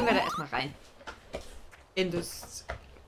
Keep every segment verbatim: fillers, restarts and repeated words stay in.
wir da erstmal rein. In das...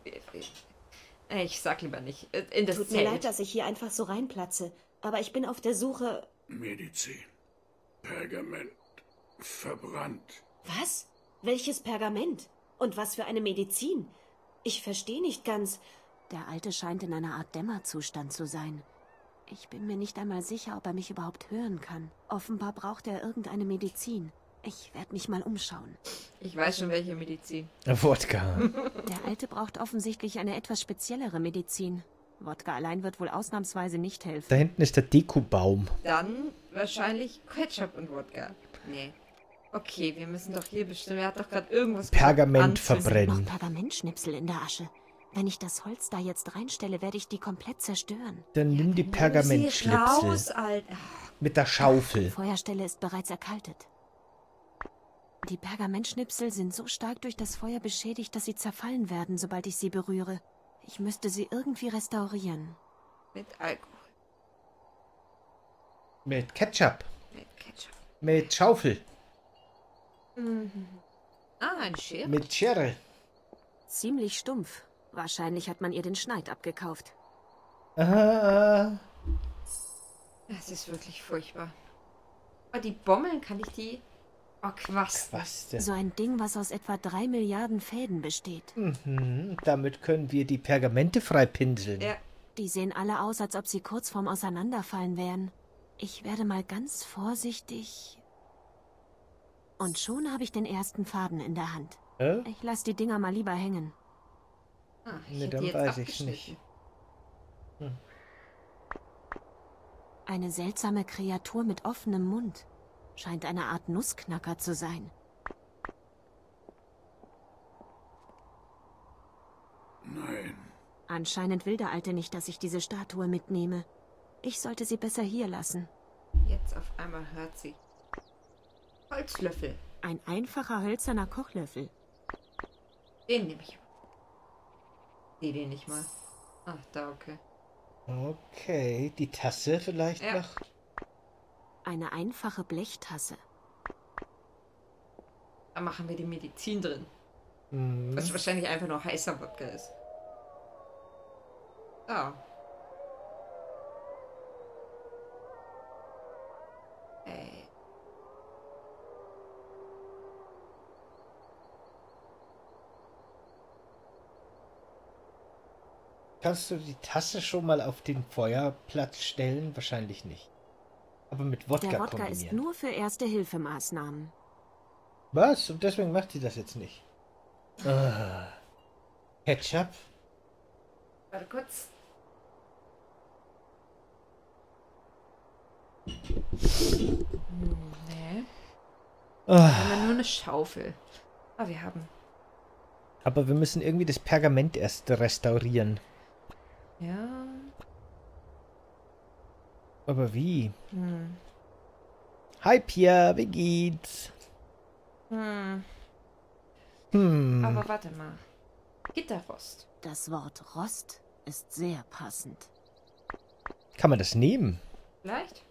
Ich sag lieber nicht. In das Tut Zelt. mir leid, dass ich hier einfach so reinplatze. Aber ich bin auf der Suche... Medizin. Pergament. Verbrannt. Was? Welches Pergament? Und was für eine Medizin? Ich verstehe nicht ganz. Der Alte scheint in einer Art Dämmerzustand zu sein. Ich bin mir nicht einmal sicher, ob er mich überhaupt hören kann. Offenbar braucht er irgendeine Medizin. Ich werde mich mal umschauen. Ich weiß schon, welche Medizin. Wodka. Der Alte braucht offensichtlich eine etwas speziellere Medizin. Wodka allein wird wohl ausnahmsweise nicht helfen. Da hinten ist der Dekubaum. Dann wahrscheinlich Ketchup und Wodka. Nee. Okay, wir müssen doch hier bestimmt... Er hat doch gerade irgendwas... Pergament anzünden. verbrennen. Noch Pergamentschnipsel in der Asche. Wenn ich das Holz da jetzt reinstelle, werde ich die komplett zerstören. Dann nimm die Sie Pergamentschnipsel. raus, Alter. Mit der Schaufel. Die Feuerstelle ist bereits erkaltet. Die Pergamentschnipsel sind so stark durch das Feuer beschädigt, dass sie zerfallen werden, sobald ich sie berühre. Ich müsste sie irgendwie restaurieren. Mit Alkohol. Mit Ketchup. Mit Ketchup. Mit Schaufel. Mhm. Ah, eine Schere. Mit Schere. Ziemlich stumpf. Wahrscheinlich hat man ihr den Schneid abgekauft. Ah. Das ist wirklich furchtbar. Aber die Bommeln, kann ich die... Oh, Quast. Was denn? So ein Ding, was aus etwa drei Milliarden Fäden besteht. Mhm. Damit können wir die Pergamente freipinseln. Ja. Die sehen alle aus, als ob sie kurz vorm Auseinanderfallen wären. Ich werde mal ganz vorsichtig... Und schon habe ich den ersten Faden in der Hand. Äh? Ich lasse die Dinger mal lieber hängen. Ah, ich Ne, hätte dann jetzt weiß ich's abgeschnitten. nicht. Eine seltsame Kreatur mit offenem Mund. Scheint eine Art Nussknacker zu sein. Nein. Anscheinend will der Alte nicht, dass ich diese Statue mitnehme. Ich sollte sie besser hier lassen. Jetzt auf einmal hört sie. Holzlöffel. Ein einfacher hölzerner Kochlöffel. Den nehme ich. Nee, den nicht mal. Ach, da, okay. Okay, die Tasse vielleicht Ja. noch? Eine einfache Blechtasse. Da machen wir die Medizin drin. Mhm. Was wahrscheinlich einfach nur heißer Wodka ist. Ah. Ey. Kannst du die Tasse schon mal auf den Feuerplatz stellen? Wahrscheinlich nicht. Aber mit Wodka Der Wodka kombinieren. ist nur für Erste-Hilfe-Maßnahmen. Was? Und deswegen macht sie das jetzt nicht. Ah. Ketchup? Warte kurz. Hm, nee. Wir Ah. haben ja nur eine Schaufel. Ah, wir haben. Aber wir müssen irgendwie das Pergament erst restaurieren. Ja. Aber wie? Hm. Hi Pia, wie geht's? Hm. Hm. Aber warte mal. Gitterrost. Das Wort Rost ist sehr passend. Kann man das nehmen? Vielleicht?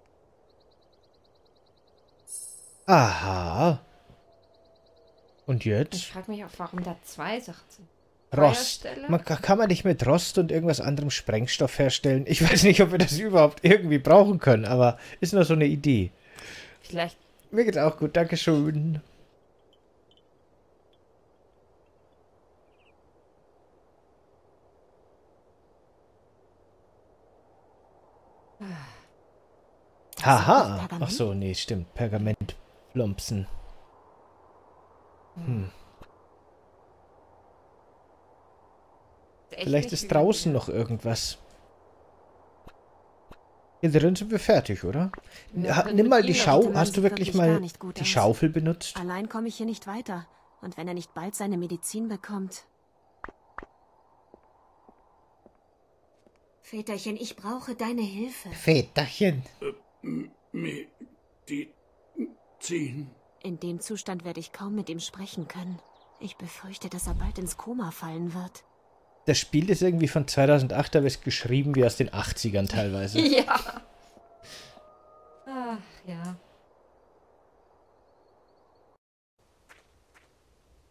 Aha. Und Ich jetzt? frage mich auch, warum da zwei Sachen sind. Rost. Feuerstelle? Man, kann man nicht mit Rost und irgendwas anderem Sprengstoff herstellen? Ich weiß nicht, ob wir das überhaupt irgendwie brauchen können, aber ist nur so eine Idee. Vielleicht. Mir geht's auch gut, danke schön. Haha. Pergament? Ach so, nee, stimmt. Pergamentplumpsen. Hm. echt Vielleicht nicht ist draußen übel. noch irgendwas. Hier drin sind wir fertig, oder? Ja, Ha, drin nimm mit mal die Ihnen Schau. sieht man Hast du wirklich wirklich gar mal nicht gut die aus. Schaufel benutzt? Allein komme ich hier nicht weiter. Und wenn er nicht bald seine Medizin bekommt... Väterchen, ich brauche deine Hilfe. Väterchen. Medizin. In dem Zustand werde ich kaum mit ihm sprechen können. Ich befürchte, dass er bald ins Koma fallen wird. Das Spiel ist irgendwie von zweitausendacht, aber ist geschrieben wie aus den achtzigern teilweise. Ja. Ach, ja.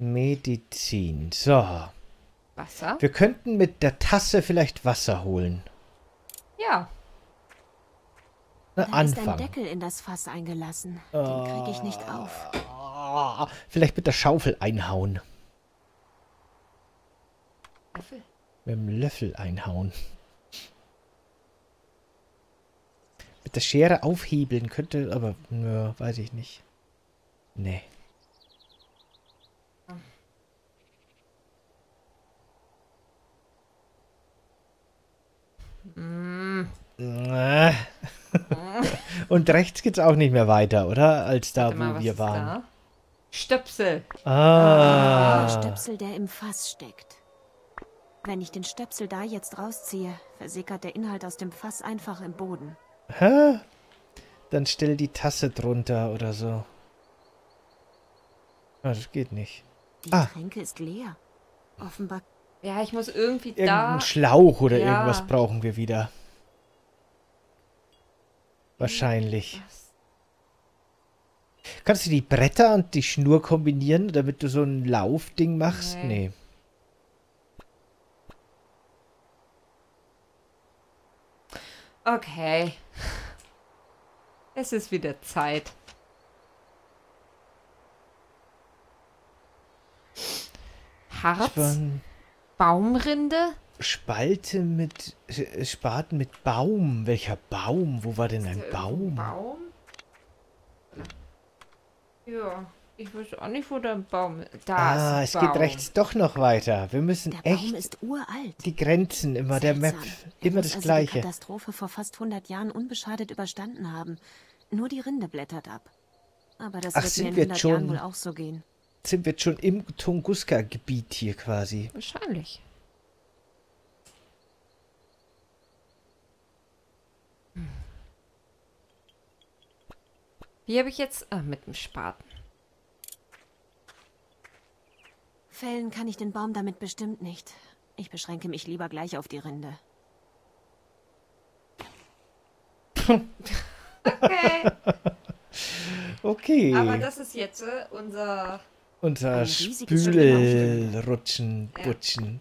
Medizin. So. Wasser? Wir könnten mit der Tasse vielleicht Wasser holen. Ja. Na, Da ist ein Anfang. Deckel in das Fass eingelassen. Den kriege ich nicht auf. Ah, vielleicht mit der Schaufel einhauen. Löffel. Mit dem Löffel einhauen. Mit der Schere aufhebeln könnte, aber ja, weiß ich nicht. Nee. Mm. Äh. Und rechts geht's auch nicht mehr weiter, oder? Als da, Warte mal, wo was wir ist waren. da? Stöpsel. Ah. Der Stöpsel, der im Fass steckt. Wenn ich den Stöpsel da jetzt rausziehe, versickert der Inhalt aus dem Fass einfach im Boden. Hä? Dann stell die Tasse drunter oder so. Ah, das geht nicht. Die Ah. Tränke ist leer. Offenbar. Ja, ich muss irgendwie Irgendein da... Schlauch oder Ja. irgendwas brauchen wir wieder. Wahrscheinlich. Was? Kannst du die Bretter und die Schnur kombinieren, damit du so ein Laufding machst? Nee. Nee. Okay. Es ist wieder Zeit. Harz? Span Baumrinde? Spalte mit... äh, Spaten mit Baum. Welcher Baum? Wo war denn ein Ist da irgendwo Baum? ein Baum? Ja, ich weiß auch nicht, wo der Baum ist. Da Ah, ist es ein Baum. geht rechts doch noch weiter. Wir müssen Der Baum echt ist uralt. die Grenzen immer der Map. Seltsam. Er Immer muss das also Gleiche. die Katastrophe vor fast hundert Jahren unbeschadet überstanden haben. Nur die Rinde blättert ab. Aber das Ach, wird sind mir in wir hundert schon- Jahren wohl auch so gehen. Sind wir jetzt schon im Tunguska-Gebiet hier quasi? Wahrscheinlich. Hm. Wie habe ich jetzt... Ah, mit dem Spaten. Fällen kann ich den Baum damit bestimmt nicht. Ich beschränke mich lieber gleich auf die Rinde. Okay. Okay. Aber das ist jetzt äh, unser... Unser Ein riesiges Schwimmbad. Spülrutschen, Ja. Butschen.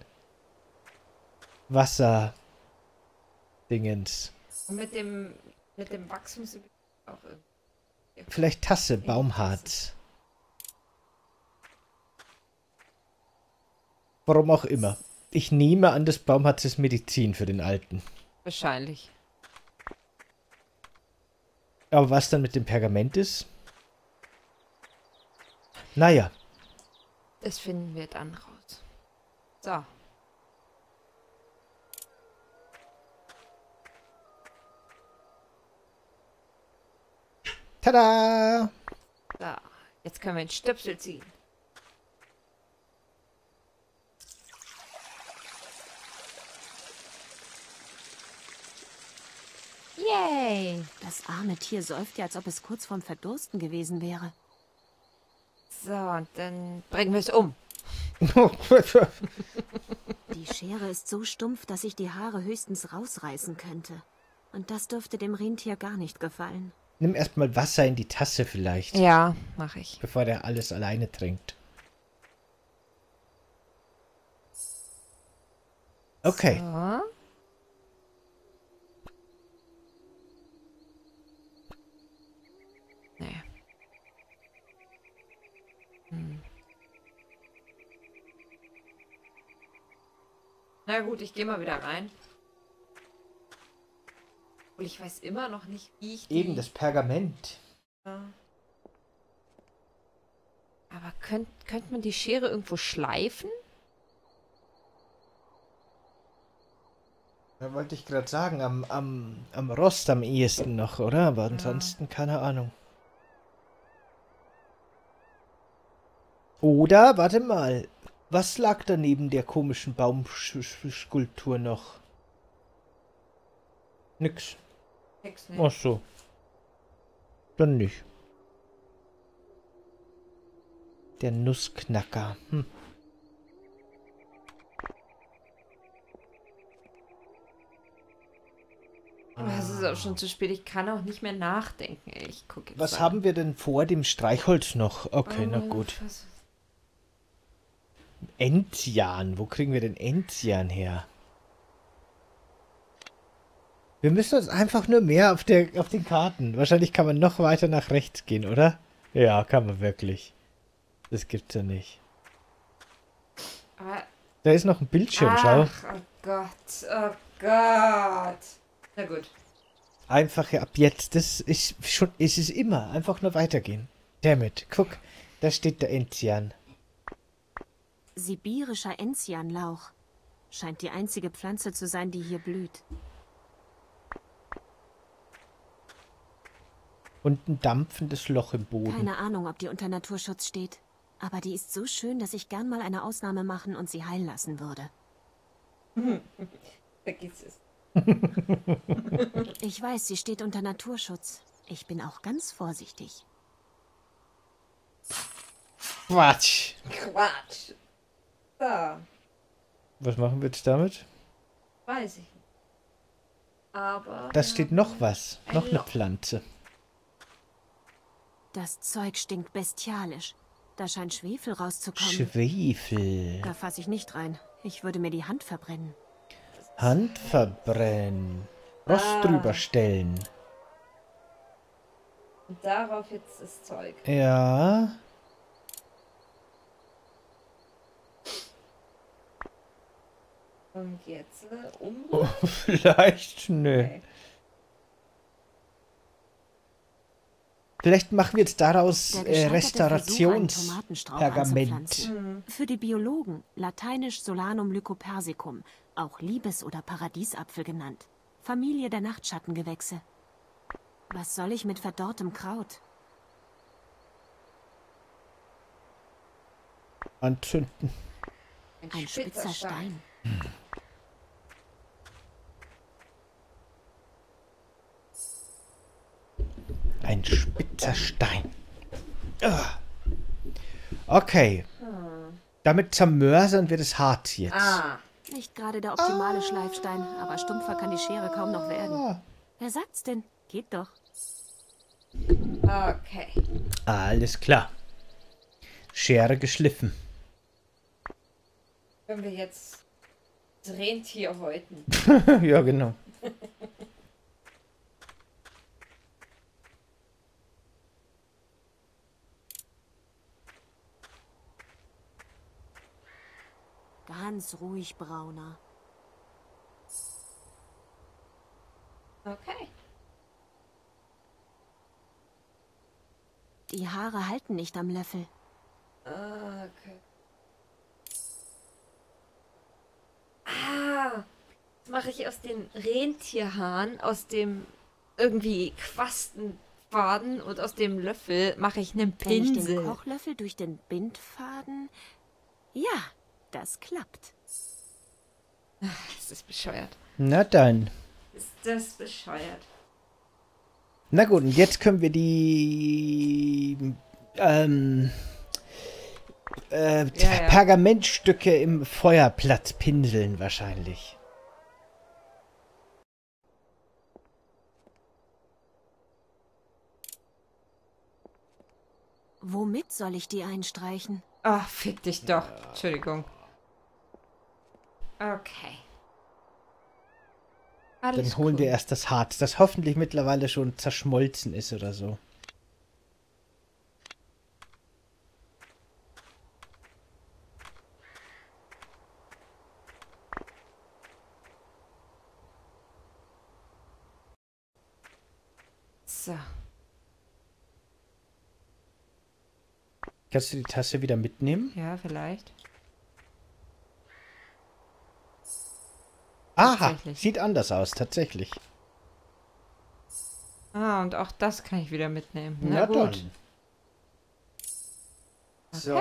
Wasser. Dingens. Und mit dem... Mit dem Wachstum sind wir auch irgendwie... Vielleicht Tasse, Baumharz. Warum auch immer. Ich nehme an, das Baumharz ist Medizin für den Alten. Wahrscheinlich. Aber was dann mit dem Pergament ist? Naja. Das finden wir dann raus. So. Tada! So. Jetzt können wir den Stöpsel ziehen. Yay! Das arme Tier säuft ja, als ob es kurz vorm Verdursten gewesen wäre. So, und dann bringen wir es um. Die Schere ist so stumpf, dass ich die Haare höchstens rausreißen könnte. Und das dürfte dem Rentier gar nicht gefallen. Nimm erstmal Wasser in die Tasse vielleicht, Ja, mache ich. bevor der alles alleine trinkt. Okay. So. Nee. Hm. Na gut, ich gehe mal wieder rein. Und ich weiß immer noch nicht, wie ich die... Eben das Pergament. Ja. Aber könnte könnt man die Schere irgendwo schleifen? Da wollte ich gerade sagen, am, am, am Rost am ehesten noch, oder? Aber ansonsten keine Ahnung. Oder, warte mal, was lag da neben der komischen Baumskulptur noch? Nix. Nix, Ach so. Dann nicht. Der Nussknacker. Hm. Aber es ist auch schon zu spät. Ich kann auch nicht mehr nachdenken. Ey. Ich gucke jetzt Was mal. haben wir denn vor dem Streichholz noch? Okay, na Oh, gut. was- Enzian. Wo kriegen wir denn Enzian her? Wir müssen uns einfach nur mehr auf, der, auf den Karten. Wahrscheinlich kann man noch weiter nach rechts gehen, oder? Ja, kann man wirklich. Das gibt's ja nicht. Aber, Da ist noch ein Bildschirm, schau. ach, oh Gott, oh Gott. Na gut. Einfach ab jetzt. Das ist schon, ist es immer. Einfach nur weitergehen. Damit. Guck, da steht der Enzian. Sibirischer Enzianlauch. Scheint die einzige Pflanze zu sein, die hier blüht. Und ein dampfendes Loch im Boden. Keine Ahnung, ob die unter Naturschutz steht. Aber die ist so schön, dass ich gern mal eine Ausnahme machen und sie heilen lassen würde. Vergiss es. Ich weiß, sie steht unter Naturschutz. Ich bin auch ganz vorsichtig. Quatsch. Quatsch. So, Was machen wir jetzt damit? weiß ich nicht. Aber... Da wir steht haben noch was. ein Noch eine Loch. Pflanze. Das Zeug stinkt bestialisch. Da scheint Schwefel rauszukommen. Schwefel. Da fasse ich nicht rein. Ich würde mir die Hand verbrennen. Hand verbrennen. Rost Ah. drüber stellen. Und darauf jetzt das Zeug. Ja. Und jetzt äh, um. Oh, vielleicht, nö. Okay. Vielleicht machen wir jetzt daraus Der äh, gescheiterte Versuch, einen Tomatenstrauch Restaurationspergament. anzupflanzen. Für die Biologen, lateinisch Solanum lycopersicum, auch Liebes- oder Paradiesapfel genannt. Familie der Nachtschattengewächse. Was soll ich mit verdorrtem Kraut? Anzünden. Ein spitzer Stein. Ein spitzer Stein. Ah. Okay. Damit zermörsern wir das Harz jetzt. Ah, Nicht gerade der optimale Schleifstein, aber stumpfer kann die Schere kaum noch werden. Ah. Wer sagt's denn? Geht doch. okay. Alles klar. Schere geschliffen. Können wir jetzt das Rentier häuten? Ja, genau. Ganz ruhig, Brauner. Okay. Die Haare halten nicht am Löffel. Ah, okay. Ah, das mache ich aus den Rentierhaaren, aus dem irgendwie Quastenfaden und aus dem Löffel mache ich einen Wenn ich den Pinsel. Kochlöffel durch den Bindfaden... Ja, das klappt. Das ist bescheuert. Na dann. Ist das bescheuert? Na gut, und jetzt können wir die ähm, äh, Ja, ja. Pergamentstücke im Feuerplatz pinseln wahrscheinlich. Womit soll ich die einstreichen? Ach, fick dich doch. Entschuldigung. Okay. Dann Alles holen cool. wir erst das Harz, das hoffentlich mittlerweile schon zerschmolzen ist oder so. So. Kannst du die Tasse wieder mitnehmen? Ja, vielleicht. Aha, Tatsächlich. sieht anders aus, tatsächlich. Ah, und auch das kann ich wieder mitnehmen. Na, Na gut. dann. So.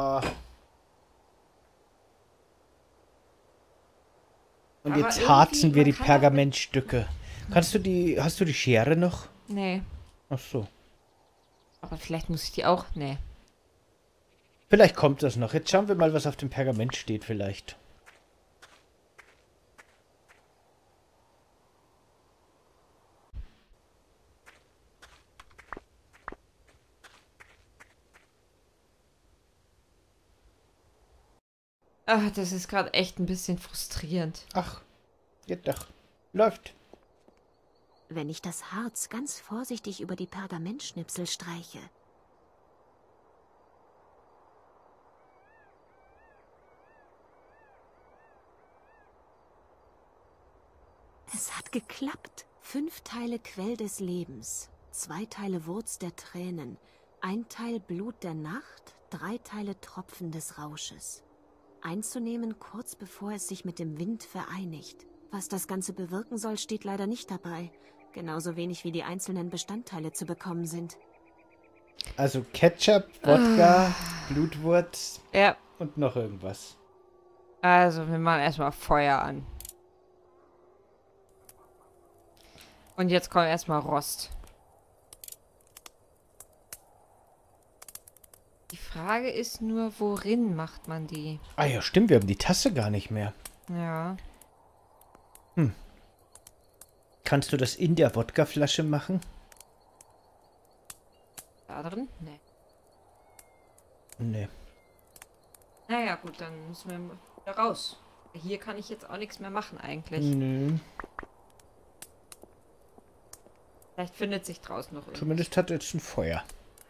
Und Aber jetzt irgendwie, harzen wir man die kann doch mit- Pergamentstücke. Kannst du die, hast du die Schere noch? Nee. Ach so. Aber vielleicht muss ich die auch. Nee. Vielleicht kommt das noch. Jetzt schauen wir mal, was auf dem Pergament steht vielleicht. Ach, das ist gerade echt ein bisschen frustrierend. Ach, geht doch. Läuft. Wenn ich das Harz ganz vorsichtig über die Pergamentschnipsel streiche. Es hat geklappt. Fünf Teile Quell des Lebens, zwei Teile Wurz der Tränen, ein Teil Blut der Nacht, drei Teile Tropfen des Rausches. Einzunehmen kurz bevor es sich mit dem Wind vereinigt. Was das Ganze bewirken soll, steht leider nicht dabei. Genauso wenig wie die einzelnen Bestandteile zu bekommen sind. Also Ketchup, Wodka, Blutwurz Ja, und noch irgendwas. also wir machen erstmal Feuer an. Und jetzt kommt erstmal Rost. Die Frage ist nur, worin macht man die? Ah ja, stimmt, wir haben die Tasse gar nicht mehr. Ja. Hm. Kannst du das in der Wodkaflasche machen? Da drin? Nee. Nee. Naja, gut, dann müssen wir wieder raus. Hier kann ich jetzt auch nichts mehr machen eigentlich. Nö. Vielleicht findet sich draußen noch irgendwas. Zumindest hat er jetzt ein Feuer.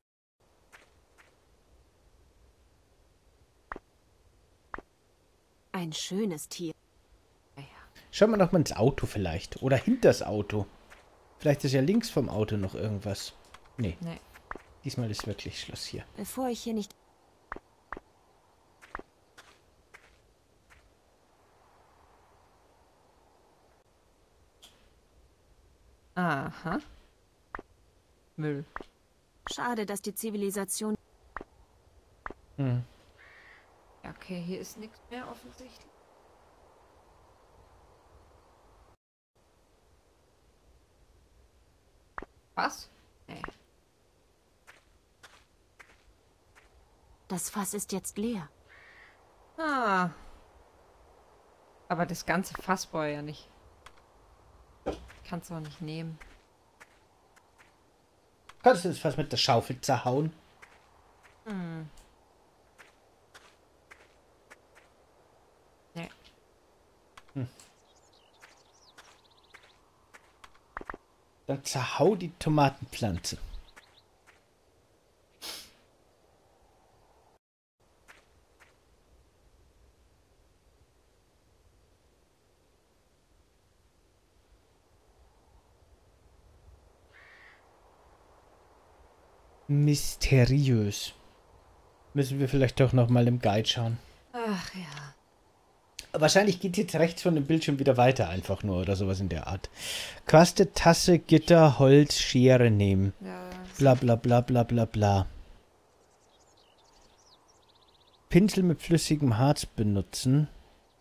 Ein schönes Tier. Schauen wir noch mal ins Auto vielleicht. Oder hinter das Auto. Vielleicht ist ja links vom Auto noch irgendwas. Nee. Nee. Diesmal ist wirklich Schluss hier. Bevor ich hier nicht... Aha. Müll. Schade, dass die Zivilisation... Hm. Ja, okay, hier ist nichts mehr offensichtlich. Was? Nee. Das Fass ist jetzt leer. Ah. Aber das ganze Fass brauche ich ja nicht. Kannst du auch nicht nehmen. Kannst du das fast mit der Schaufel zerhauen? Hm. Nee. Hm. Dann zerhau die Tomatenpflanze. Mysteriös. Müssen wir vielleicht doch noch mal im Guide schauen. Ach ja. Wahrscheinlich geht jetzt rechts von dem Bildschirm wieder weiter, einfach nur oder sowas in der Art. Quaste, Tasse, Gitter, Holz, Schere nehmen. Ja. Bla bla bla bla bla bla. Pinsel mit flüssigem Harz benutzen.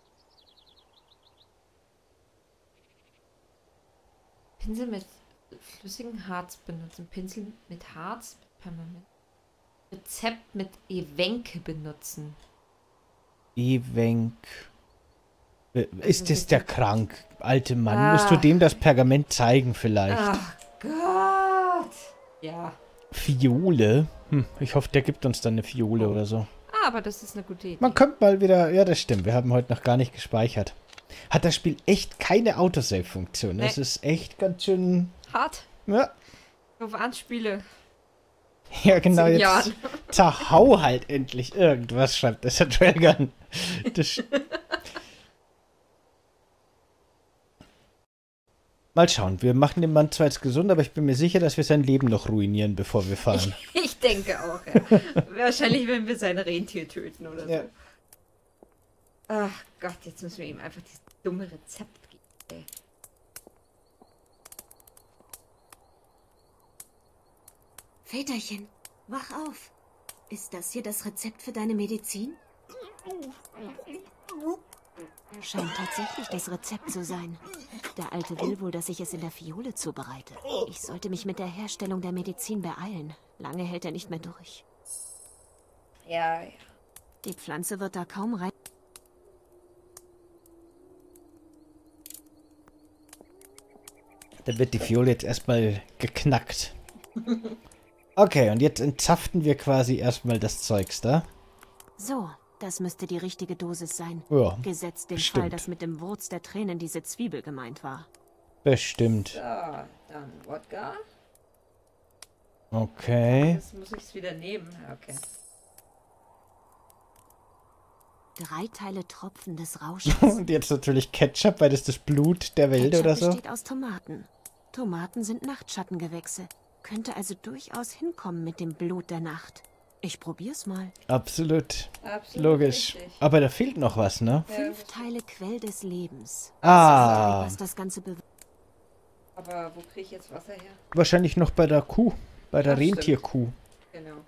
Pinsel mit flüssigem Harz benutzen. Pinsel mit Harz. Permanent. Rezept mit Ewenke benutzen. Ewenk. Ist es der krank, alte Mann? Ah. Musst du dem das Pergament zeigen vielleicht? Ach Gott. Ja. Fiole? Hm, ich hoffe, der gibt uns dann eine Fiole Oh. oder so. Ah, aber das ist eine gute Idee. Man könnte mal wieder... Ja, das stimmt. Wir haben heute noch gar nicht gespeichert. Hat das Spiel echt keine Autosave-Funktion. Nee. Das ist echt ganz schön... Hart. Ja, Auf Anspiele. ja genau. Zehn Jetzt Jahren. zerhau halt endlich irgendwas, schreibt das der Dragon. Das Mal schauen. Wir machen den Mann zwar jetzt gesund, aber ich bin mir sicher, dass wir sein Leben noch ruinieren, bevor wir fahren. Ich denke auch, ja. Wahrscheinlich, wenn wir sein Rentier töten oder so. Ja. Ach Gott, jetzt müssen wir ihm einfach dieses dumme Rezept geben. Ey. Väterchen, wach auf. Ist das hier das Rezept für deine Medizin? Scheint tatsächlich das Rezept zu sein. Der Alte will wohl, dass ich es in der Fiole zubereite. Ich sollte mich mit der Herstellung der Medizin beeilen. Lange hält er nicht mehr durch. Ja, ja. Die Pflanze wird da kaum rein... Dann wird die Fiole jetzt erstmal geknackt. Okay, und jetzt entzapften wir quasi erstmal das Zeugs da. So, Das müsste die richtige Dosis sein. Ja, Gesetzt den bestimmt. Fall, dass mit dem Wurz der Tränen diese Zwiebel gemeint war. Bestimmt. So, dann Wodka. Okay. Jetzt muss ich es wieder nehmen. Okay. Drei Teile Tropfen des Rausches. Und jetzt natürlich Ketchup, weil das das Blut der Welt Ketchup oder so. besteht aus Tomaten. Tomaten sind Nachtschattengewächse. Könnte also durchaus hinkommen mit dem Blut der Nacht. Ich probier's mal. Absolut. Absolut Logisch. richtig. Aber da fehlt noch was, ne? Ja, Fünf Teile Quell des Lebens. Ah. Was das Ganze bewirkt. aber wo kriege ich jetzt Wasser her? Wahrscheinlich noch bei der Kuh. Bei der Ach, stimmt. Rentierkuh. Genau.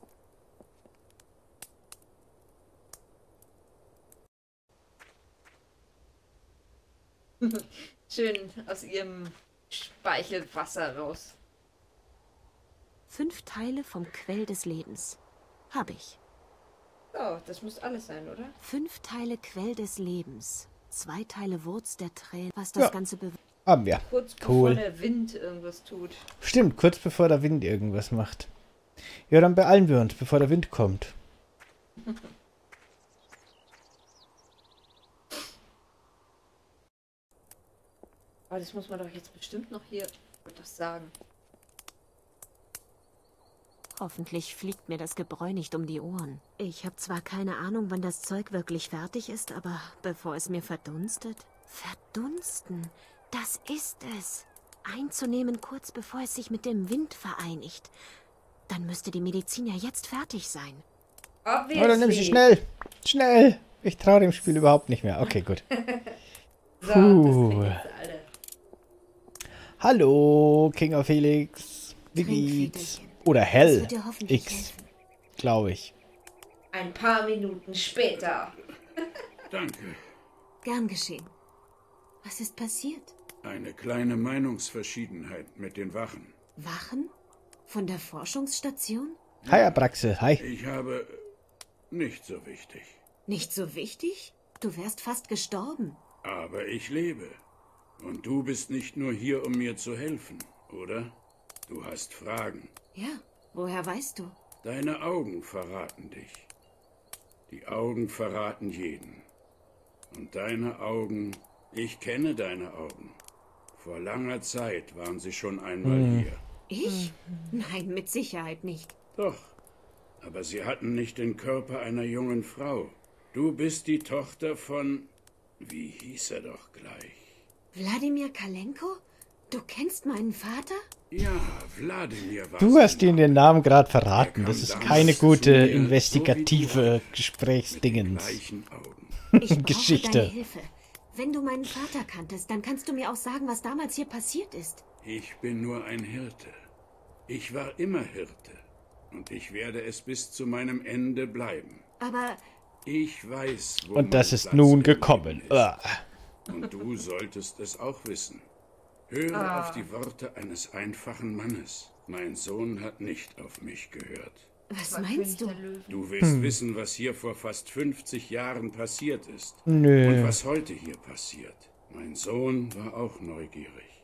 Schön aus ihrem Speichelwasser raus. Fünf Teile vom Quell des Lebens. Hab ich. So, das muss alles sein, oder? Fünf Teile Quell des Lebens. Zwei Teile Wurz der Tränen. Was das Ja. Ganze bewirkt. Haben wir. Kurz Cool. bevor der Wind irgendwas tut. Stimmt, kurz bevor der Wind irgendwas macht. Ja, dann beeilen wir uns, bevor der Wind kommt. Aber das muss man doch jetzt bestimmt noch hier das sagen. Hoffentlich fliegt mir das Gebräu nicht um die Ohren. Ich habe zwar keine Ahnung, wann das Zeug wirklich fertig ist, aber bevor es mir verdunstet... Verdunsten, das ist es. Einzunehmen kurz bevor es sich mit dem Wind vereinigt. Dann müsste die Medizin ja jetzt fertig sein. Obviously. Oh, dann nimm sie schnell. Schnell. Ich traue dem Spiel überhaupt nicht mehr. Okay, gut. So, Puh. das kriegen jetzt alle. Hallo, King of Helix. Wie geht's? Trinkfädelchen. Oder Das Hell. wird dir hoffentlich X, helfen. glaube ich. Ein paar Minuten später. Danke. Gern geschehen. Was ist passiert? Eine kleine Meinungsverschiedenheit mit den Wachen. Wachen? Von der Forschungsstation? Hi, Abraxe. Hi. Ich habe... nicht so wichtig. Nicht so wichtig? Du wärst fast gestorben. Aber ich lebe. Und du bist nicht nur hier, um mir zu helfen, oder? Du hast Fragen. Ja, woher weißt du? Deine Augen verraten dich. Die Augen verraten jeden. Und deine Augen... Ich kenne deine Augen. Vor langer Zeit waren sie schon einmal hier. Ich? Nein, mit Sicherheit nicht. Doch, aber sie hatten nicht den Körper einer jungen Frau. Du bist die Tochter von... Wie hieß er doch gleich? Wladimir Kalenko? Du kennst meinen Vater? Ja, Wladimir war Du sein hast ihnen Name. den Namen gerade verraten. Er kam Das ist damals keine zu gute mir, investigative so wie du, mit den Gesprächsdingens. gleichen Augen. Ich brauche Geschichte. deine Hilfe. Wenn du meinen Vater kanntest, dann kannst du mir auch sagen, was damals hier passiert ist. Ich bin nur ein Hirte. Ich war immer Hirte. Und ich werde es bis zu meinem Ende bleiben. Aber Ich weiß, wo Und das mein ist Platz nun im gekommen. Leben ist. Ah. Und du solltest es auch wissen. Höre auf die Worte eines einfachen Mannes. Mein Sohn hat nicht auf mich gehört. was War meinst König du? der Löwen. Du willst wissen, was hier vor fast fünfzig Jahren passiert ist. Nö. Und was heute hier passiert. Mein Sohn war auch neugierig.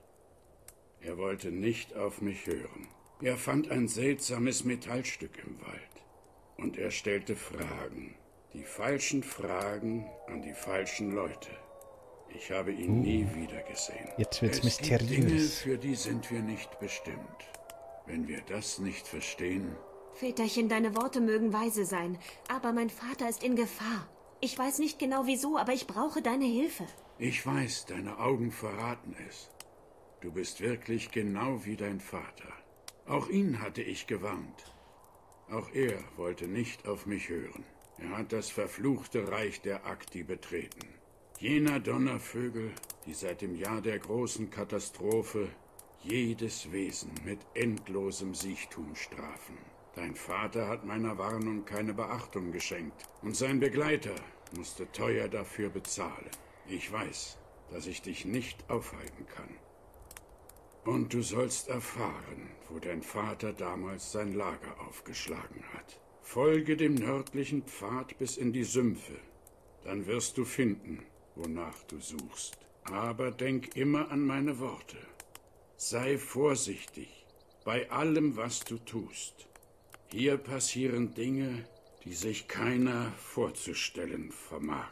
Er wollte nicht auf mich hören. Er fand ein seltsames Metallstück im Wald. Und er stellte Fragen. Die falschen Fragen an die falschen Leute. Ich habe ihn nie wieder gesehen. Jetzt wird's Es gibt Dinge, mysteriös. für die sind wir nicht bestimmt. Wenn wir das nicht verstehen, Väterchen, deine Worte mögen weise sein, aber mein Vater ist in Gefahr. Ich weiß nicht genau wieso, aber ich brauche deine Hilfe. ich weiß, deine Augen verraten es. Du bist wirklich genau wie dein Vater. Auch ihn hatte ich gewarnt. Auch er wollte nicht auf mich hören. Er hat das verfluchte Reich der Akti betreten. Jener Donnervögel, die seit dem Jahr der großen Katastrophe jedes Wesen mit endlosem Siechtum strafen. Dein Vater hat meiner Warnung keine Beachtung geschenkt und sein Begleiter musste teuer dafür bezahlen. Ich weiß, dass ich dich nicht aufhalten kann. Und du sollst erfahren, wo dein Vater damals sein Lager aufgeschlagen hat. Folge dem nördlichen Pfad bis in die Sümpfe. Dann wirst du finden, wonach du suchst. Aber denk immer an meine Worte. Sei vorsichtig bei allem, was du tust. Hier passieren Dinge, die sich keiner vorzustellen vermag.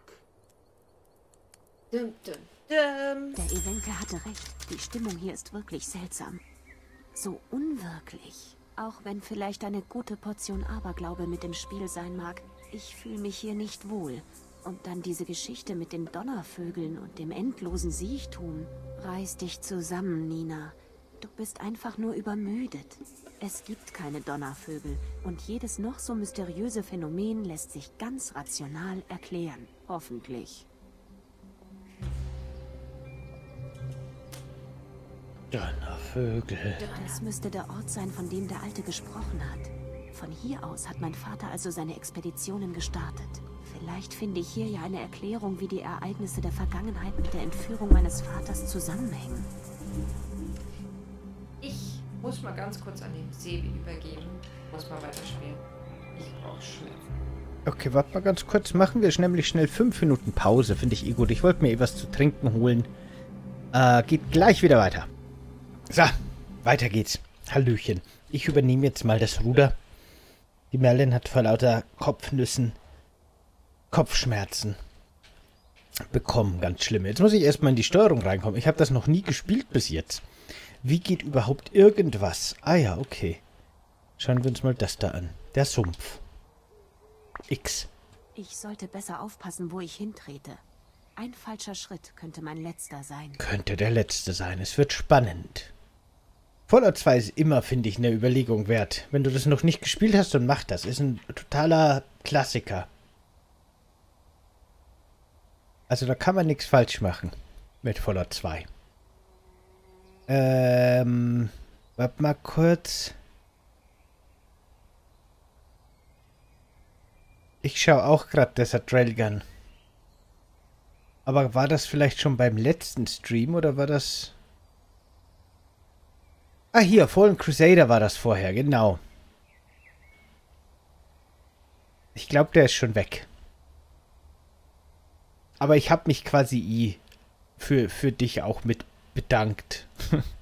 Dum, dum, dum. Der Ewenke hatte recht. Die Stimmung hier ist wirklich seltsam. So unwirklich. Auch wenn vielleicht eine gute Portion Aberglaube mit dem Spiel sein mag. Ich fühle mich hier nicht wohl. Und dann diese Geschichte mit den Donnervögeln und dem endlosen Siechtum. Reiß dich zusammen, Nina. Du bist einfach nur übermüdet. Es gibt keine Donnervögel. Und jedes noch so mysteriöse Phänomen lässt sich ganz rational erklären. Hoffentlich. Donnervögel. Das müsste der Ort sein, von dem der Alte gesprochen hat. Von hier aus hat mein Vater also seine Expeditionen gestartet. Vielleicht finde ich hier ja eine Erklärung, wie die Ereignisse der Vergangenheit mit der Entführung meines Vaters zusammenhängen. Ich muss mal ganz kurz an den Sebi übergeben. Muss mal weiterspielen. Ich brauche Schmerzen. Okay, warte mal ganz kurz. Machen wir nämlich schnell fünf Minuten Pause. Finde ich eh gut. Ich wollte mir eh was zu trinken holen. Äh, geht gleich wieder weiter. So, weiter geht's. Hallöchen. Ich übernehme jetzt mal das Ruder. Die Merlin hat vor lauter Kopfnüssen Kopfschmerzen bekommen. Ganz schlimm. Jetzt muss ich erstmal in die Steuerung reinkommen. Ich habe das noch nie gespielt bis jetzt. Wie geht überhaupt irgendwas? Ah ja, okay. Schauen wir uns mal das da an. Der Sumpf. X. Ich sollte besser aufpassen, wo ich hintrete. Ein falscher Schritt könnte mein letzter sein. Könnte der letzte sein. Es wird spannend. Fallout zwei ist immer, finde ich, eine Überlegung wert. Wenn du das noch nicht gespielt hast, dann mach das. Ist ein totaler Klassiker. Also da kann man nichts falsch machen mit Fallout zwei. Ähm, warte mal kurz. Ich schaue auch gerade Desert Railgun. Aber war das vielleicht schon beim letzten Stream oder war das... Ah, hier, Fallen Crusader war das vorher, genau. Ich glaube, der ist schon weg. Aber ich habe mich quasi für, für dich auch mit bedankt.